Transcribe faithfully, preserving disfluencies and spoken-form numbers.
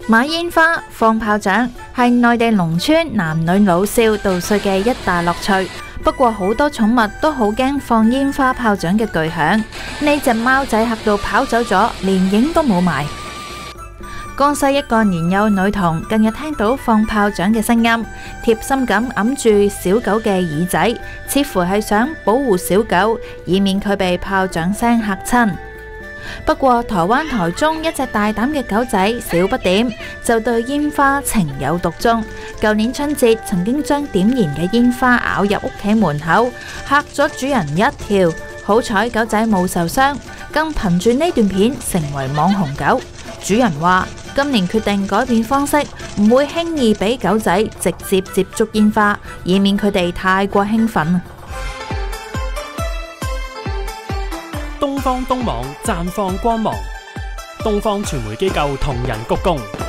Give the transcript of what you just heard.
買煙花、放炮仗係內地農村男女老少度歲嘅一大樂趣。不過好多寵物都好驚放煙花炮仗嘅巨響，呢隻貓仔嚇到跑走咗，連影都冇埋。江西一個年幼女童近日聽到放炮仗嘅聲音，貼心咁揞住小狗嘅耳仔，似乎係想保護小狗，以免佢被炮仗聲嚇親。不過台灣台中一隻大膽嘅狗仔小不點就對煙花情有獨鍾，舊年春節曾經將點燃嘅煙花咬入屋企門口，嚇咗主人一跳。好彩狗仔冇受傷，更憑住呢段片成為網紅狗。主人話今年決定改變方式，唔會輕易俾狗仔直接接觸煙花，以免佢哋太過興奮。 東方東網綻放光芒，東方傳媒機構同仁鞠躬。